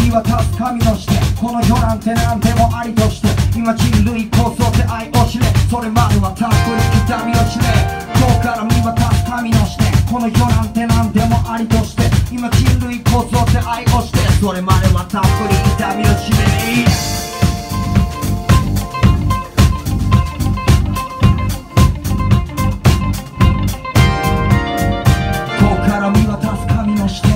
見渡す神の視点、この世なんて何でもありとして、今人類こそ出会いを知れ、それまではたっぷり痛みを知れ。今日から見渡す神の視点、この世なんて何でもありとして、今人類こそ出会いをして、それまではたっぷり痛みを知れ。見渡す神の視点、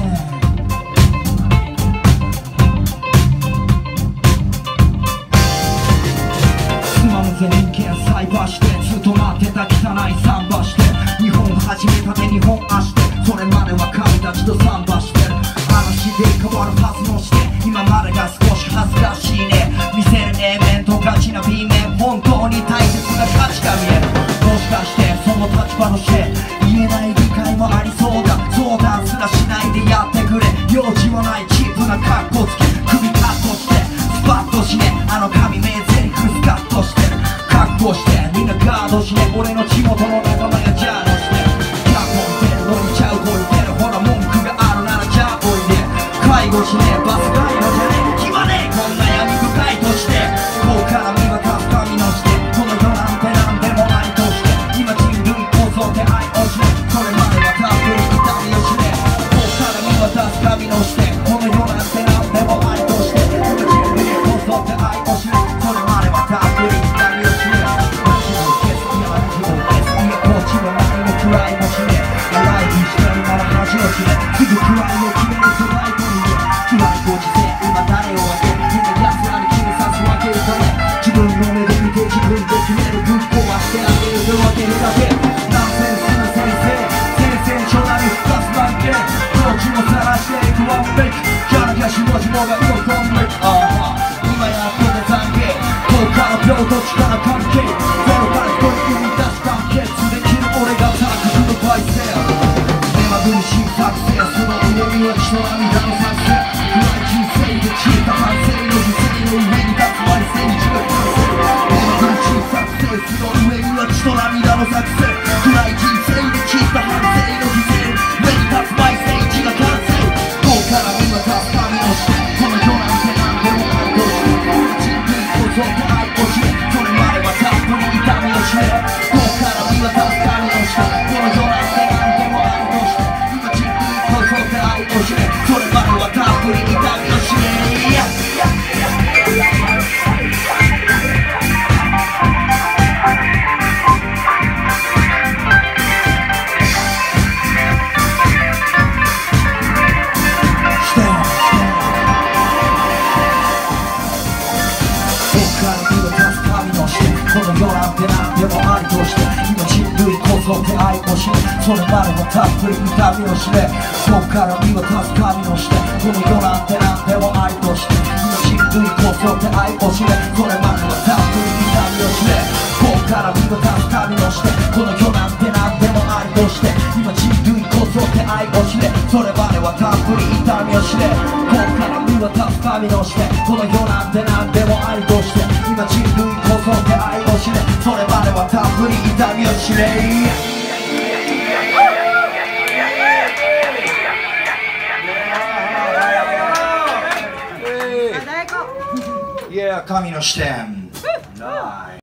つまむぜ人間サイバーして、ずっと待ってた汚いサンバして、日本始めたて日本足して、それまでは神たちとサンバしてる。話で変わるはずの視点、今までが少し恥ずかしいね。見せる A 面とガチな B 面、本当に大切な価値が見える。もしかしてその立場として言えない理解もありそうだ。相談すらしないでやってくれ、用事はないチープなカッコつけ、首カットしてスパッとしね、あの神名ゼリフスカッとしてる。覚悟してみんなガードしね、俺の地元の仲間やジャードしてる。キャッポン出るのにちゃうこいてる、ほら文句があるならじゃあおいで。介護しねえバスガイドじゃねえ、暇ねえこんな闇深いとして。こうから見渡す神の視点、この世なんて何でもありとして、今人類こそ出会いをしね、それまではたっぷり痛みをしね。こうから見渡す神の視点、この世なんて何でもありとして、今人類こそ出会いをしね、それまではたっぷり痛みをしね。ラジオ消す、いやラジオ消す、いやこっちは何も暗いもしねえ。ライブしてるなら恥を知れ、すぐ暗いを決めるスライドにね。暗いご時世、今誰を当てる、変な奴らに決めさすわけるため、自分の目で見て自分で決める、ぶっ壊してあげると分けるだけ。ナンセンスな先生書なり深すなんて、どっちも晒していくワンフェイク、キャラキャシ文字もが動くんで、今やっとで懺悔、こうから病と力関係、ゼロから一人生み出す関係、できる俺がタクフのパイセン、目まぐるしい作戦、その上には血と涙の作戦、暗い人生で消えた反省の犠牲の上に立つ割り戦時が完成、目まぐるしい作戦、その上には血と涙の作戦、暗い人生で消えた反省の犠牲の上に立つ割り戦時が完成。こうから見渡す神の視点、この世なんて何でもありとして、人類こそ出会いをしね、それまではたっぷり痛みをしね。こうから見渡す神の視点、この世なんて何でもありとして、今人類こそ出会いをしね、それまではたっぷり痛みをしね。この世なんて何でもありとして、今人類こそ出会いをしね、それまではたっぷり痛みをしね。ここから見渡す神の視点、この世なんて何でもありとして、今人類こそ出会いをしね、それまではたっぷり痛みをしね。ここから見渡す神の視点、この世なんて何でもありとして、今人類こそ出会いをしね、それまではたっぷり痛みをしね。ここから見渡す神の視点、この世なんて何でもありとして、今人類こそ出会いをしね、それまではたっぷり痛みをしね。いや神の視点